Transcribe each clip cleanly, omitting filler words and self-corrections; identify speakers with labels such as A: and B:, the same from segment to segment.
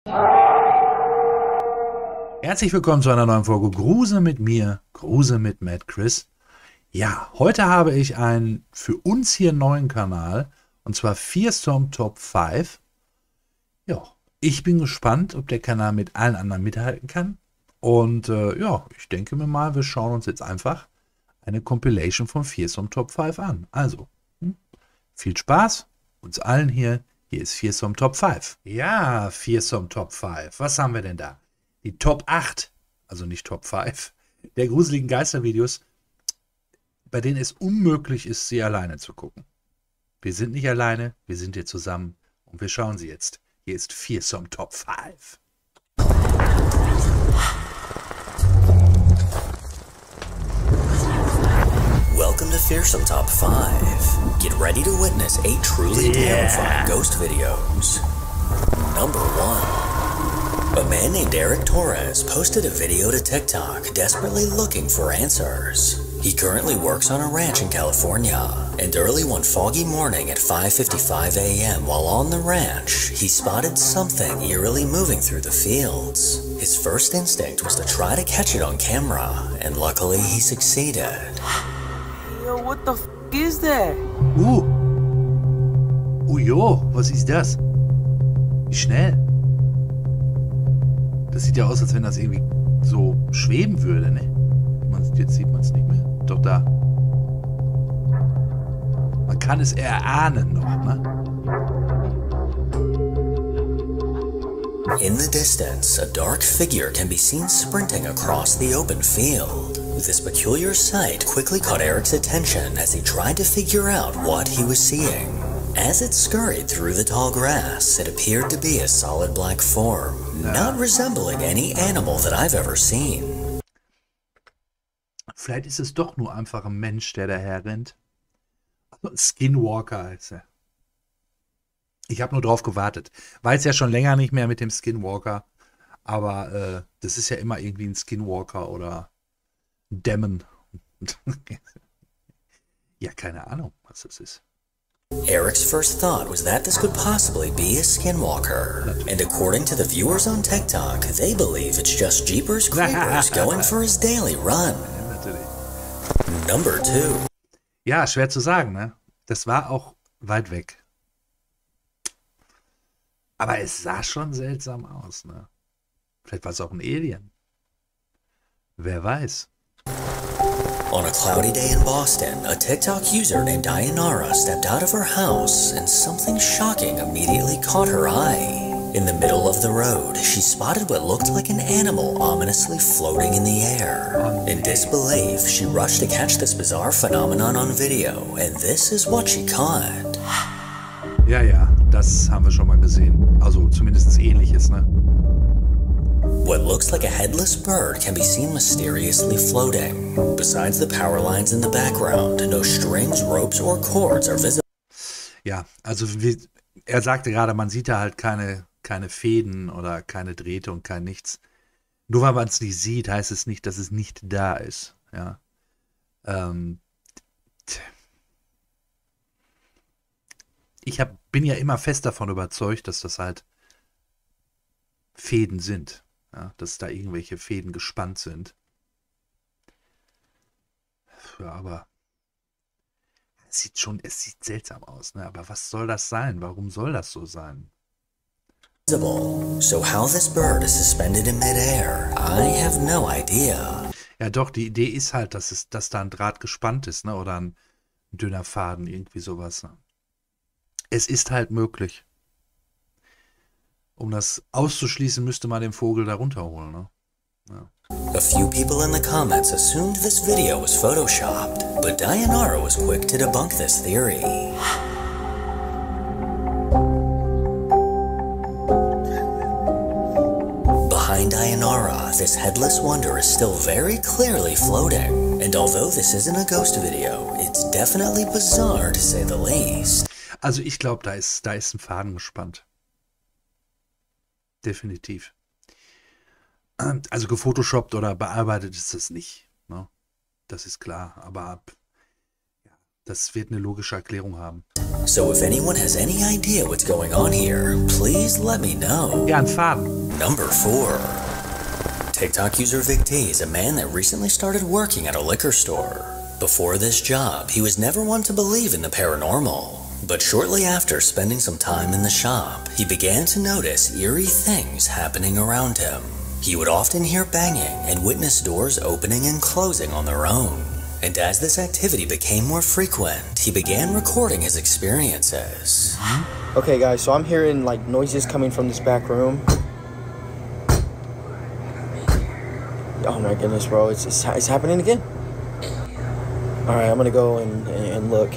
A: Herzlich willkommen zu einer neuen Folge Grusel mit mir, Grusel mit Mad Chris. Ja, heute habe ich einen für uns hier neuen Kanal, und zwar Fearsome Top 5. Ja, ich bin gespannt, ob der Kanal mit allen anderen mithalten kann. Und ja, ich denke mir mal, wir schauen uns jetzt einfach eine Compilation von Fearsome Top 5 an. Also, viel Spaß uns allen hier. Hier ist Fearsome Top 5. Ja, Fearsome Top 5. Was haben wir denn da? Die Top 8, also nicht Top 5, der gruseligen Geistervideos, bei denen es unmöglich ist, sie alleine zu gucken. Wir sind nicht alleine, wir sind hier zusammen und wir schauen sie jetzt. Hier ist Fearsome Top 5.
B: Welcome to Fearsome Top 5. Get ready to witness 8 truly terrifying ghost videos. Number 1. A man named Eric Torres posted a video to TikTok desperately looking for answers. He currently works on a ranch in California, and early one foggy morning at 5:55 a.m. while on the ranch, he spotted something eerily moving through the fields. His first instinct was to try to catch it on camera, and luckily he succeeded.
C: Yo, what the f is that?
A: Jo, was ist das? Wie schnell? Das sieht ja aus, als wenn das irgendwie so schweben würde, ne? Jetzt sieht man es nicht mehr. Doch da. Man kann es erahnen noch, ne?
B: In the distance, a dark figure can be seen sprinting across the open field. This peculiar sight quickly caught Eric's attention as he tried to figure out what he was seeing. As it scurried through the tall grass, it appeared to be a solid black form, not resembling any animal that I've ever seen.
A: Vielleicht ist es doch nur einfach ein Mensch, der daher rennt. Skinwalker heißt er. Ich habe nur drauf gewartet. Weiß ja schon länger nicht mehr mit dem Skinwalker. Aber das ist ja immer irgendwie ein Skinwalker oder ein Dämon. Ja, keine Ahnung, was das ist.
B: Eric's first thought was that this could possibly be a skinwalker, and according to the viewers on TikTok, they believe it's just Jeepers Creepers going for his daily run. Number 2.
A: Ja, schwer zu sagen, ne? Das war auch weit weg. Aber es sah schon seltsam aus, ne? Vielleicht war es auch ein Alien. Wer weiß.
B: On a cloudy day in Boston, a TikTok user named Dayanara stepped out of her house and something shocking immediately caught her eye. In the middle of the road, she spotted what looked like an animal ominously floating in the air. In disbelief, she rushed to catch this bizarre phenomenon on video, and this is what she caught.
A: Ja, das haben wir schon mal gesehen. Also zumindest Ähnliches, ne?
B: What looks like a headless bird can be seen mysteriously floating. Besides the power lines in the background, no strings, ropes, or cords are visible.
A: Ja, also er sagte gerade, man sieht da halt keine Fäden oder keine Drähte und kein nichts. Nur weil man es nicht sieht, heißt es nicht, dass es nicht da ist. Ja. Bin ja immer fest davon überzeugt, dass das halt Fäden sind. Ja, dass da irgendwelche Fäden gespannt sind. Ja, aber es sieht seltsam aus, ne? Aber was soll das sein? Warum soll das so sein?
B: So how this bird is suspended in midair, I have no idea.
A: Ja doch, die Idee ist halt, dass da ein Draht gespannt ist, ne? Oder ein dünner Faden, irgendwie sowas. Ne? Es ist halt möglich. Um das auszuschließen, müsste man den Vogel da runterholen, ne? Ja.
B: A few people in the comments assumed this video was photoshopped, but Dayanara was quick to debunk this theory. Behind Dayanara, this headless wonder is still very clearly floating, and although this isn't a ghost video, it's definitely bizarre to say the least.
A: Also ich glaube, da ist ein Faden gespannt. Definitiv. Also gefotoshoppt oder bearbeitet ist das nicht. Ne? Das ist klar. Aber ja, Das wird eine logische Erklärung haben.
B: So if anyone has any idea what's going on here, please let me know.
A: Ja, ein Faden.
B: Number 4. TikTok user Vic T is a man that recently started working at a liquor store. Before this job, he was never one to believe in the paranormal. But shortly after spending some time in the shop, he began to notice eerie things happening around him. He would often hear banging and witness doors opening and closing on their own. And as this activity became more frequent, he began recording his experiences.
D: Okay, guys, so I'm hearing like noises coming from this back room. Oh my goodness, bro, it's happening again. All right, I'm gonna go and look.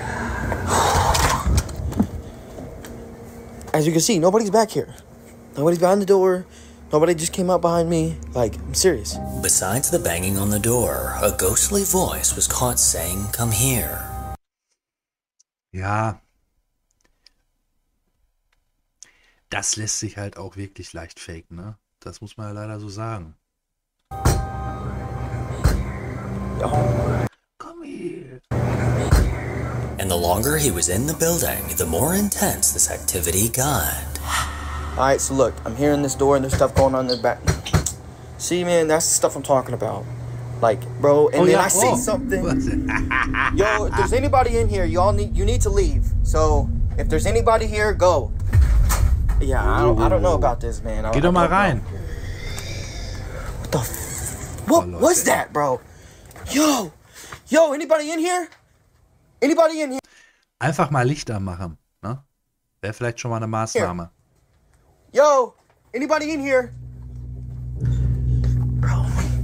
D: As you can see, nobody's back here. Nobody's behind the door. Nobody just came up behind me. Like, I'm serious.
B: Besides the banging on the door, a ghostly voice was caught saying, "Come here."
A: Ja. Das lässt sich halt auch wirklich leicht faken, ne? Das muss man ja leider so sagen. Komm hier.
B: And the longer he was in the building, the more intense this activity got.
D: Alright, so look, I'm hearing this door and there's stuff going on in the back. See, man, that's the stuff I'm talking about. Like, bro, and then I see something. Yo, if there's anybody in here, you need to leave. So, if there's anybody here, go. Yeah, I don't know about this, man.
A: Geh doch mal rein.
D: What the what was that, bro? Yo, anybody in here? Anybody in here?
A: Einfach mal Licht anmachen, ne? Wäre vielleicht schon mal eine Maßnahme.
D: Yo, anybody in here? Bro.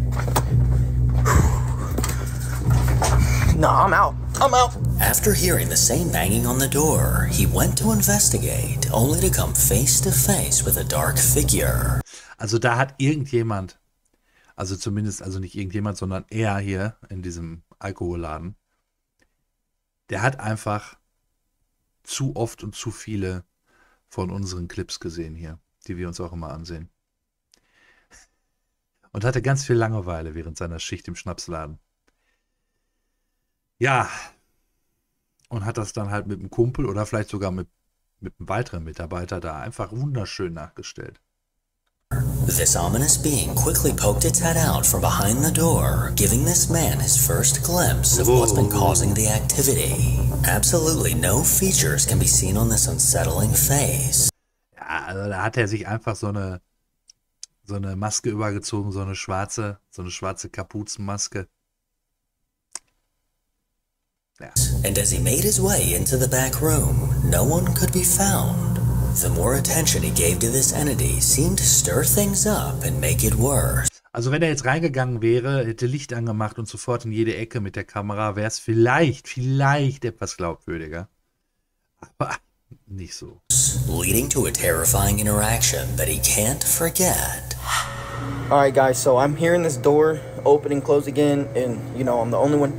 D: No, I'm out.
B: After hearing the same banging on the door, he went to investigate, only to come face to face with a dark figure.
A: Also da hat irgendjemand, also zumindest, also nicht irgendjemand, sondern er hier in diesem Alkoholladen, der hat einfach zu oft und zu viele von unseren Clips gesehen hier, die wir uns auch immer ansehen. Und hatte ganz viel Langeweile während seiner Schicht im Schnapsladen. Ja, und hat das dann halt mit einem Kumpel oder vielleicht sogar mit einem weiteren Mitarbeiter da einfach wunderschön nachgestellt.
B: This ominous being quickly poked its head out from behind the door, giving this man his first glimpse of what's been causing the activity. Absolutely no features can be seen on this unsettling face.
A: Ja, also da hat er sich einfach so eine Maske übergezogen, so eine schwarze Kapuzenmaske. Ja.
B: And as he made his way into the back room, no one could be found. The more attention he gave to this entity seemed to stir things up and make it worse.
A: Also wenn er jetzt reingegangen wäre, hätte Licht angemacht und sofort in jede Ecke mit der Kamera, wäre es vielleicht etwas glaubwürdiger. Aber nicht so.
B: Leading to a terrifying interaction that he can't forget.
D: Alright guys, so I'm hearing this door open and close again, and you know, I'm the only one.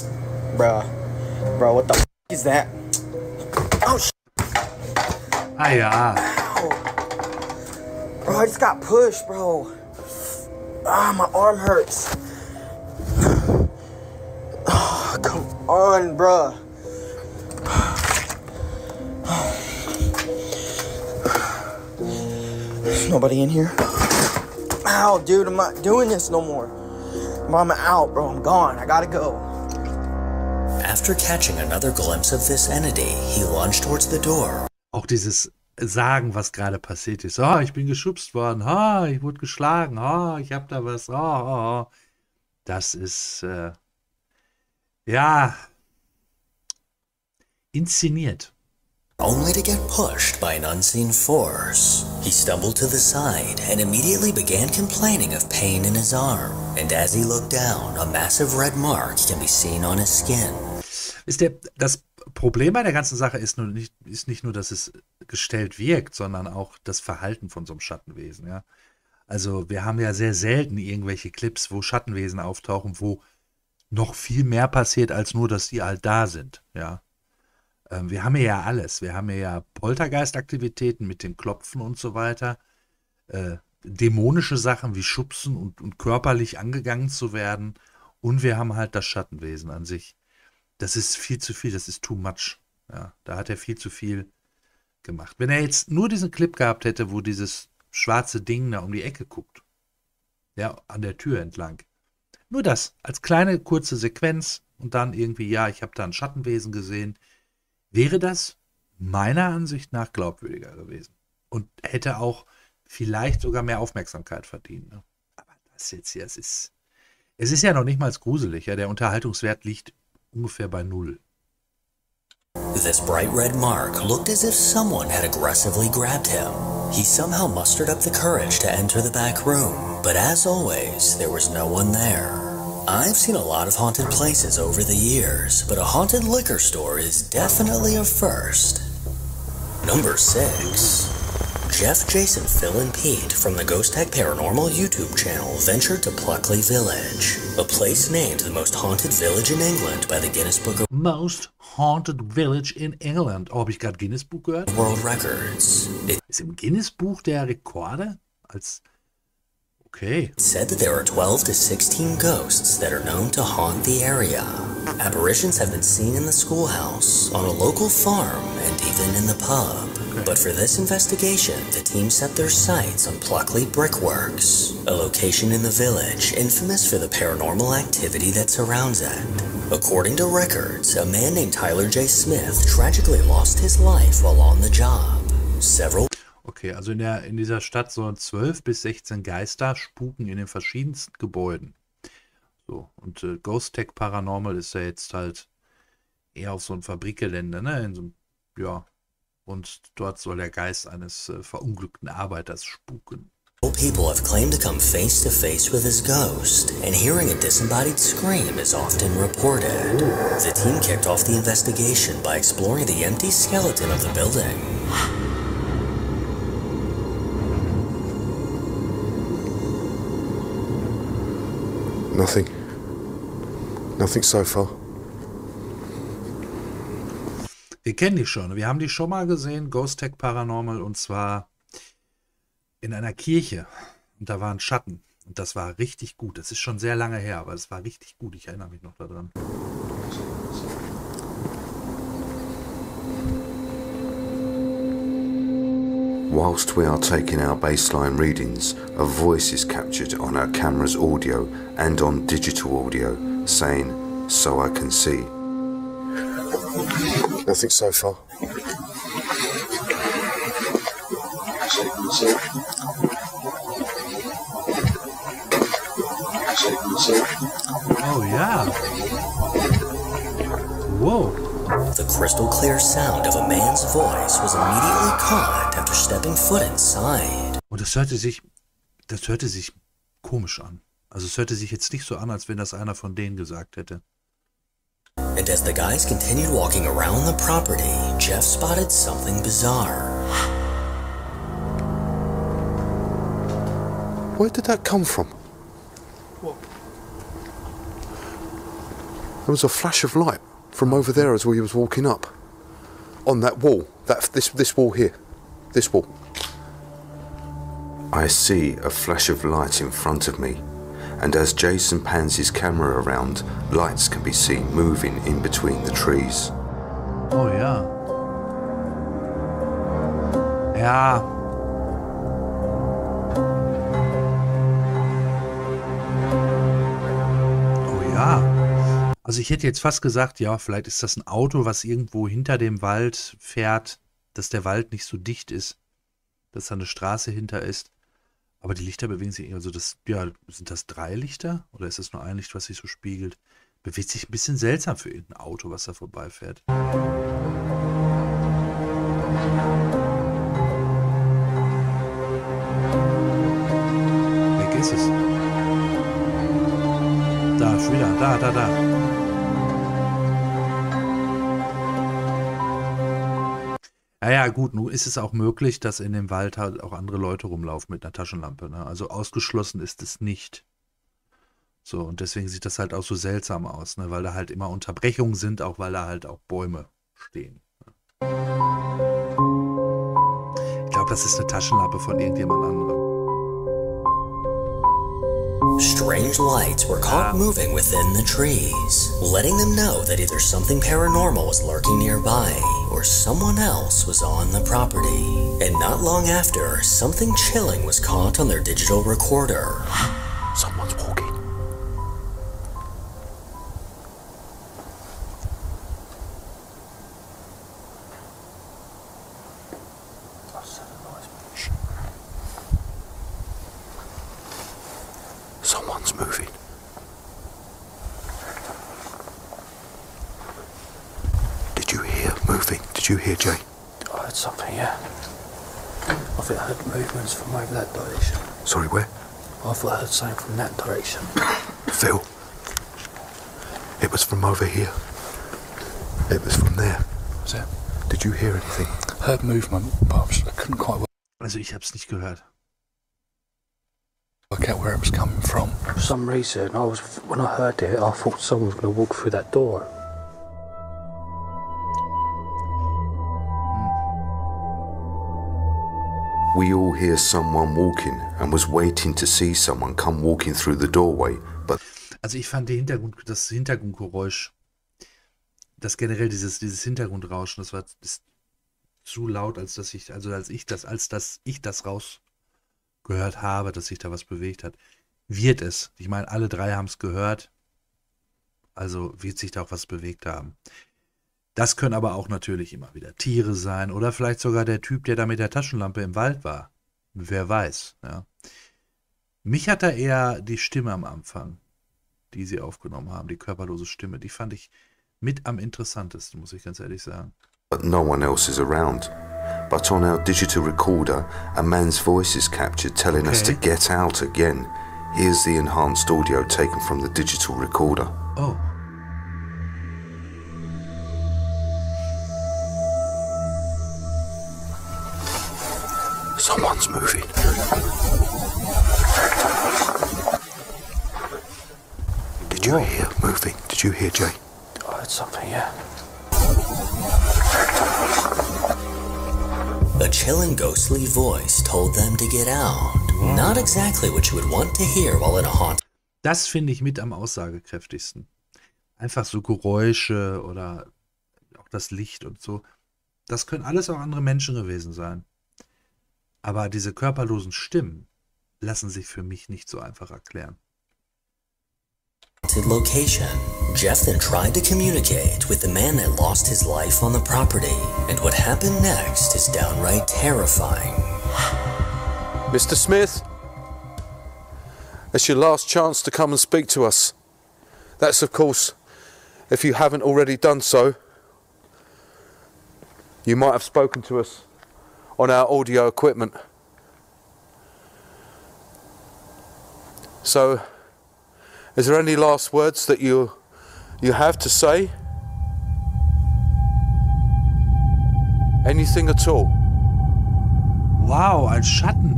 D: Bro, what the f is that? Oh shit.
A: Ah ja.
D: Ow. Bro, I just got pushed, bro. Ah, my arm hurts. Oh, come on, bro. There's nobody in here. Ow, dude, I'm not doing this no more. I'm out, bro. I'm gone. I gotta go.
B: After catching another glimpse of this entity, he lunged towards the door.
A: Auch dieses Sagen, was gerade passiert ist. Oh, ich bin geschubst worden. Oh, ich wurde geschlagen. Oh, ich hab da was. Oh. Das ist, ja, inszeniert.
B: Only to get pushed by an unseen force. He stumbled to the side and immediately began complaining of pain in his arm. And as he looked down, a massive red mark can be seen on his skin.
A: Das Problem bei der ganzen Sache ist nicht nur, dass es gestellt wirkt, sondern auch das Verhalten von so einem Schattenwesen. Ja? Also wir haben ja sehr selten irgendwelche Clips, wo Schattenwesen auftauchen, wo noch viel mehr passiert, als nur, dass die halt da sind. Ja? Wir haben ja alles. Wir haben ja Poltergeistaktivitäten mit dem Klopfen und so weiter. Dämonische Sachen wie Schubsen und körperlich angegangen zu werden. Und wir haben halt das Schattenwesen an sich. das ist viel zu viel, das ist too much. Ja, da hat er viel zu viel gemacht. Wenn er jetzt nur diesen Clip gehabt hätte, wo dieses schwarze Ding da um die Ecke guckt, ja, an der Tür entlang. Nur das, als kleine kurze Sequenz und dann irgendwie, ja, ich habe da ein Schattenwesen gesehen, wäre das meiner Ansicht nach glaubwürdiger gewesen. Und hätte auch vielleicht sogar mehr Aufmerksamkeit verdient. Ne? Aber das jetzt hier, es ist ja noch nicht mal gruselig. Ja? Der Unterhaltungswert liegt ungefähr bei 0.
B: This bright red mark looked as if someone had aggressively grabbed him. He somehow mustered up the courage to enter the back room, but as always, there was no one there. I've seen a lot of haunted places over the years, but a haunted liquor store is definitely a first. Number 6. Jeff, Jason, Phil, and Pete from the Ghost Tech Paranormal YouTube channel ventured to Pluckley Village, a place named the most haunted village in England by the Guinness Book of
A: Most Haunted Village in England. Oh, habe ich gerade Guinness Buch gehört?
B: World Records.
A: Ist im Guinness Buch der Rekorde? Okay.
B: It said that there are 12 to 16 ghosts that are known to haunt the area. Apparitions have been seen in the schoolhouse, on a local farm, and even in the pub. But for this investigation, the team set their sights on Pluckley Brickworks, a location in the village infamous for the paranormal activity that surrounds it. According to records, a man named Tyler J. Smith tragically lost his life while on the job.
A: Okay, also in dieser Stadt sollen 12 bis 16 Geister spuken in den verschiedensten Gebäuden. So, und Ghost Tech Paranormal ist ja jetzt halt eher auf so einem Fabrikgelände, ne? In so einem, ja. Und dort soll der Geist eines verunglückten Arbeiters spuken.
B: People have claimed to come face to face with his ghost, and hearing a disembodied scream is often reported. The team kicked off the investigation by exploring the empty skeleton of the building.
E: Nothing. Nothing so far.
A: Wir kennen die schon. Wir haben die schon mal gesehen, Ghost Tech Paranormal, und zwar in einer Kirche. Und da waren Schatten. Und das war richtig gut. Das ist schon sehr lange her, aber es war richtig gut. Ich erinnere mich noch daran.
E: Whilst we are taking our baseline readings, a voice is captured on our camera's audio and on digital audio, saying, "So I can see." Nothing so far.
A: Oh ja. Wow.
B: The crystal clear sound of a man's voice was immediately caught after stepping foot inside.
A: Und das hörte sich komisch an. Also es hörte sich jetzt nicht so an, als wenn das einer von denen gesagt hätte.
B: And as the guys continued walking around the property, Jeff spotted something bizarre.
E: Where did that come from?
C: What?
E: There was a flash of light from over there as we was walking up. On that wall. This wall here. This wall. I see a flash of light in front of me. And as Jason pans his camera around, lights can be seen moving in between the trees.
A: Oh ja. Ja. Oh ja. Also ich hätte jetzt fast gesagt, ja, vielleicht ist das ein Auto, was irgendwo hinter dem Wald fährt, dass der Wald nicht so dicht ist, dass da eine Straße hinter ist. Aber die Lichter bewegen sich, also das, ja, sind das 3 Lichter? Oder ist das nur ein Licht, was sich so spiegelt? Bewegt sich ein bisschen seltsam für irgendein Auto, was da vorbeifährt. Weg ist es. Da, schon wieder, da. Ja, gut, nun ist es auch möglich, dass in dem Wald halt auch andere Leute rumlaufen mit einer Taschenlampe. Ne? Also ausgeschlossen ist es nicht. So, und deswegen sieht das halt auch so seltsam aus, ne? Weil da halt immer Unterbrechungen sind, auch weil da halt auch Bäume stehen. Ich glaube, das ist eine Taschenlampe von irgendjemand anderem.
B: strange lights were caught moving within the trees, letting them know that either something paranormal was lurking nearby or someone else was on the property. And not long after, something chilling was caught on their digital recorder.
E: Someone's walking. Someone's moving. Did you hear moving? Did you hear, Jay?
F: I heard something, yeah. I think I heard movements from over that direction.
E: Sorry, where?
F: I thought I heard something from that direction.
E: Phil. It was from over here. It was from there.
F: Was it?
E: Did you hear anything?
F: I heard movement, but I couldn't quite
A: Also ich habe es nicht gehört.
F: work out where it was coming from. For some reason, when I heard it, I thought someone was going to walk through that door.
E: We all hear someone walking and was waiting to see someone come walking through the doorway, but...
A: Also ich fand das Hintergrundgeräusch, das generell dieses Hintergrundrauschen, ist zu laut, als dass ich das rausgehört habe, dass sich da was bewegt hat. Wird es. Ich meine, alle drei haben es gehört, also wird sich da auch was bewegt haben. Das können aber auch natürlich immer wieder Tiere sein oder vielleicht sogar der Typ, der da mit der Taschenlampe im Wald war. Wer weiß, ja. Mich hat da eher die Stimme am Anfang, die sie aufgenommen haben, die körperlose Stimme, die fand ich mit am interessantesten, muss ich ganz ehrlich sagen.
E: But no one else is around. But on our digital recorder, a man's voice is captured telling us to get out again. Here's the enhanced audio taken from the digital recorder.
A: Oh.
E: Someone's moving. Did you hear moving? Did you hear, Jay?
F: I heard something, yeah.
B: A chilling, ghostly voice told them to get out. Not exactly what you would want to hear while in a haunted.
A: Das finde ich mit am aussagekräftigsten. Einfach so Geräusche oder auch das Licht und so. Das können alles auch andere Menschen gewesen sein. Aber diese körperlosen Stimmen lassen sich für mich nicht so einfach erklären.
B: Location. Jeff then tried to communicate with the man that lost his life on the property, and what happened next is downright terrifying.
G: Mr. Smith, it's your last chance to come and speak to us. That's, of course, if you haven't already done so. You might have spoken to us on our audio equipment. So, is there any last words that you have to say? Anything at all?
A: Wow, ein Schatten.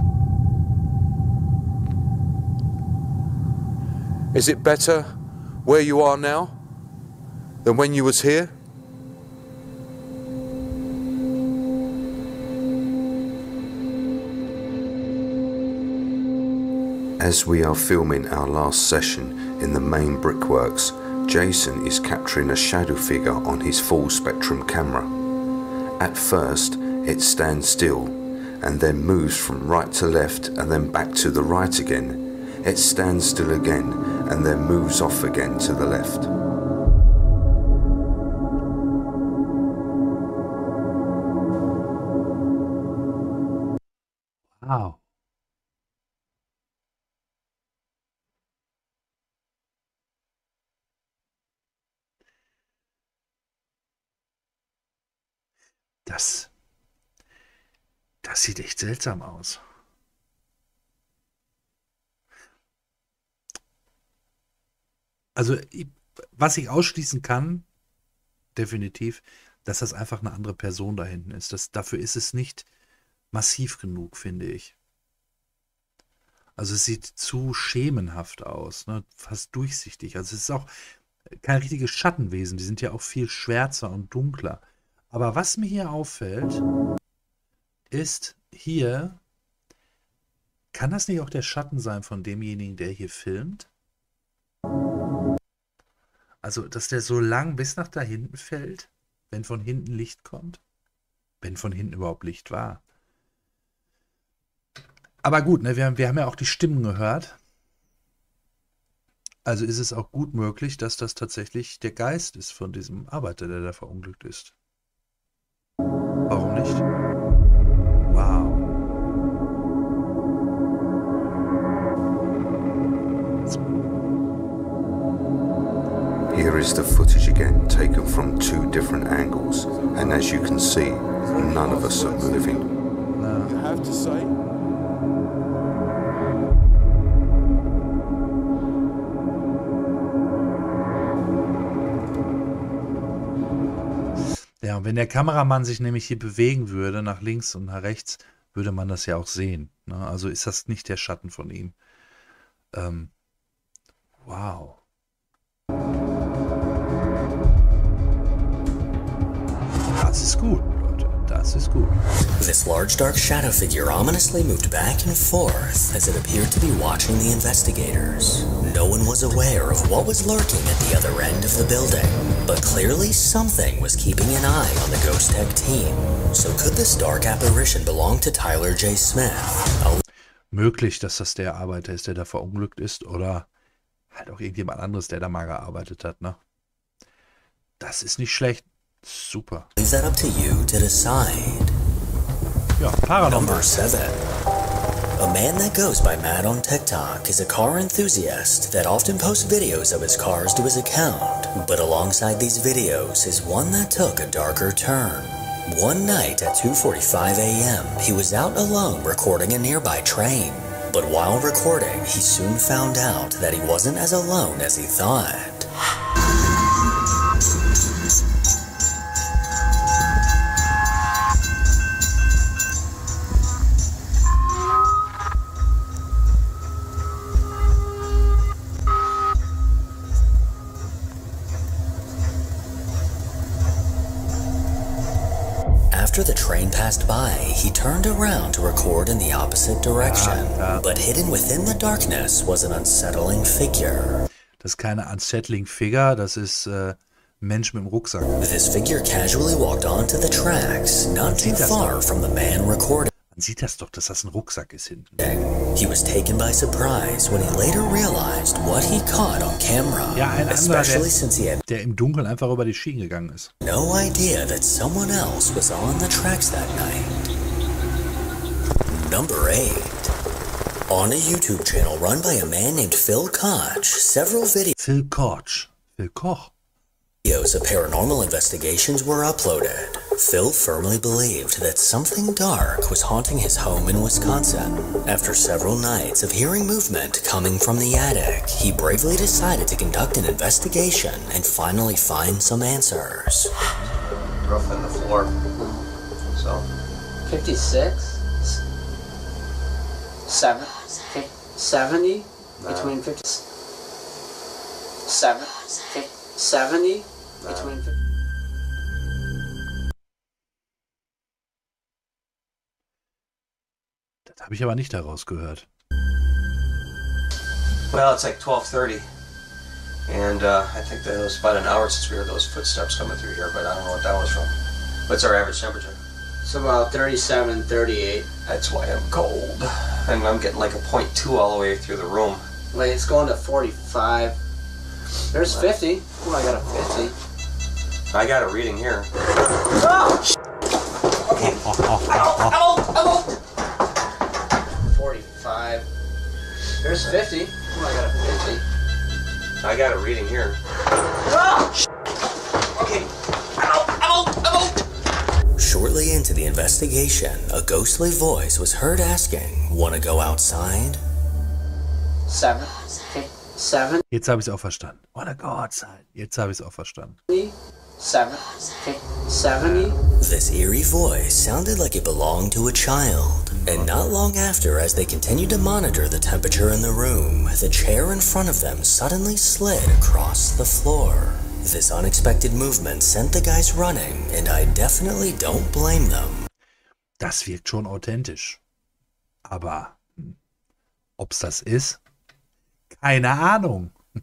G: Is it better where you are now than when you was here?
E: As we are filming our last session in the main brickworks, Jason is capturing a shadow figure on his full spectrum camera. At first, it stands still and then moves from right to left and then back to the right again. It stands still again and then moves off again to the left.
A: Wow. Das sieht echt seltsam aus. Also, was ich ausschließen kann, definitiv, dass das einfach eine andere Person da hinten ist. Dafür ist es nicht massiv genug, finde ich. Also es sieht zu schemenhaft aus, ne? Fast durchsichtig. Also es ist auch kein richtiges Schattenwesen. Die sind ja auch viel schwärzer und dunkler. Aber was mir hier auffällt, ist hier, kann das nicht auch der Schatten sein von demjenigen, der hier filmt? Also, dass der so lang bis nach da hinten fällt, wenn von hinten Licht kommt. Wenn von hinten überhaupt Licht war. Aber gut, ne, wir haben ja auch die Stimmen gehört. Also ist es auch gut möglich, dass das tatsächlich der Geist ist von diesem Arbeiter, der da verunglückt ist. Warum nicht? Wow.
E: Here is the footage again, taken from 2 different angles, and as you can see, none of us are moving.
G: You have to say.
A: Ja, und wenn der Kameramann sich nämlich hier bewegen würde, nach links und nach rechts, würde man das ja auch sehen. Ne? Also ist das nicht der Schatten von ihm. Wow. Das ist gut, Leute. Das ist gut.
B: This large dark shadow figure ominously moved back and forth as it appeared to be watching the investigators. No one was aware of what was lurking at the other end of the building, but clearly something was keeping an eye on the Ghost Tech team. So could this dark apparition belong to Tyler J. Smith?
A: Möglich, dass das der Arbeiter ist, der da verunglückt ist, oder halt auch irgendjemand anderes, der da mal gearbeitet hat, ne? Das ist nicht schlecht. Super.
B: Leave that up to you to decide.
A: Ja, paranormal.
B: Number 7. A man that goes by Matt on TikTok is a car enthusiast that often posts videos of his cars to his account. But alongside these videos is one that took a darker turn. One night at 2:45 a.m., he was out alone recording a nearby train. But while recording, he soon found out that he wasn't as alone as he thought. After the train passed by, he turned around to record in the opposite direction. But hidden within the darkness was an unsettling figure.
A: Das ist keine unsettling Figure, das ist ein Mensch mit dem Rucksack.
B: This figure casually walked onto the tracks, not too far from the man recording.
A: Man sieht das doch, dass das ein Rucksack ist hinten.
B: He was taken by surprise when he later realized what he caught on camera.
A: Ja, ein anderer,
B: especially since he had
A: der im Dunkeln einfach über die Schienen gegangen ist.
B: no idea that someone else was on the tracks that night. Number 8. On a YouTube channel run by a man named Phil Koch, several
A: Phil Koch. Phil Koch.
B: videos of paranormal investigations were uploaded. Phil firmly believed that something dark was haunting his home in Wisconsin. After several nights of hearing movement coming from the attic, he bravely decided to conduct an investigation and finally find some answers.
H: Roof and the floor. So
I: 56? 70? Between 50... 70? Between 50...
A: Das habe ich aber nicht herausgehört.
H: well, it's like 12:30, and I think that it was about an hour since we heard those footsteps coming through here, but I don't know what that was from. What's our average temperature?
I: It's about 37, 38.
H: That's why I'm cold, and I'm getting like a 0.2 all the way through the room.
I: Wait, it's going to 45. There's 50. Oh, I got a 50.
H: I got a reading here.
I: Okay. I'm out. 45. There's 50. Oh, I got a 50.
H: I got a reading here.
I: Okay. I'm out.
B: Shortly into the investigation, a ghostly voice was heard asking, "Wanna go outside?"
I: 7. 70.
A: Jetzt habe ich es auch verstanden. Wanna go outside. Jetzt habe ich es auch verstanden.
I: 70.
B: This eerie voice sounded like it belonged to a child. And not long after, as they continued to monitor the temperature in the room, the chair in front of them suddenly slid across the floor. This unexpected movement sent the guys running, and I definitely don't blame them.
A: Das wirkt schon authentisch. Aber ob's das ist? Keine Ahnung.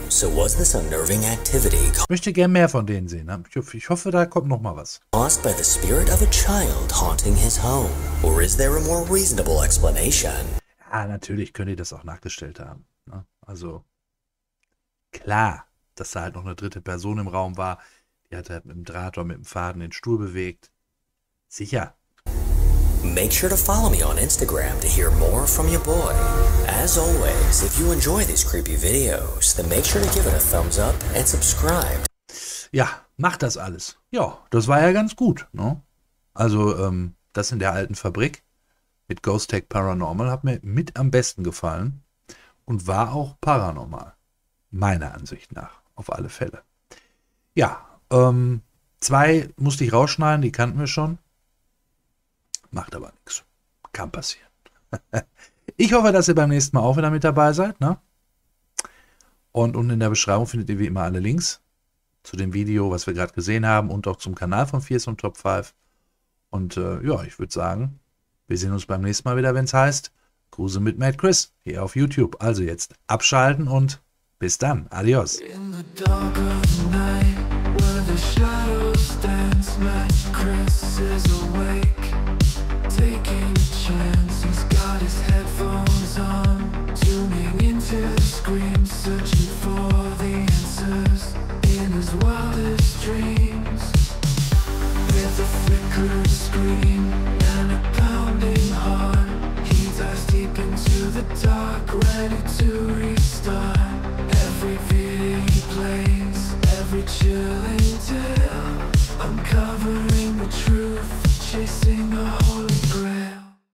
B: So was this unnerving activity
A: Ich möchte gerne mehr von denen sehen. Ne? Ich hoffe, da kommt noch mal was.
B: caused by the spirit of a child haunting his home? Or is there a more reasonable explanation?
A: Ja, natürlich könnt ihr das auch nachgestellt haben. Ne? Also, klar, dass da halt noch eine dritte Person im Raum war. Die hat halt mit dem Draht oder mit dem Faden den Stuhl bewegt. Sicher.
B: Make sure to follow me on Instagram to hear more from your boy. As always, if you enjoy these creepy videos, then make sure to give it a thumbs up and subscribe.
A: Ja, macht das alles. Ja, das war ja ganz gut. Ne? Also, das in der alten Fabrik mit Ghost Tech Paranormal hat mir mit am besten gefallen und war auch paranormal. Meiner Ansicht nach, auf alle Fälle. Ja, 2 musste ich rausschneiden, die kannten wir schon. Macht aber nichts. Kann passieren. Ich hoffe, dass ihr beim nächsten Mal auch wieder mit dabei seid. Ne? Und unten in der Beschreibung findet ihr wie immer alle Links zu dem Video, was wir gerade gesehen haben und auch zum Kanal von Fearsome Top 5. Und ja, ich würde sagen, wir sehen uns beim nächsten Mal wieder, wenn es heißt Grusel mit Mad Chris hier auf YouTube. Also jetzt abschalten und bis dann. Adios.
J: In the dark of the night, where the shadows dance, Mad Chris is awake, taking a chance. He's got his headphones on, tuning into the screen, searching for the answers in his wildest dreams. With a flickering screen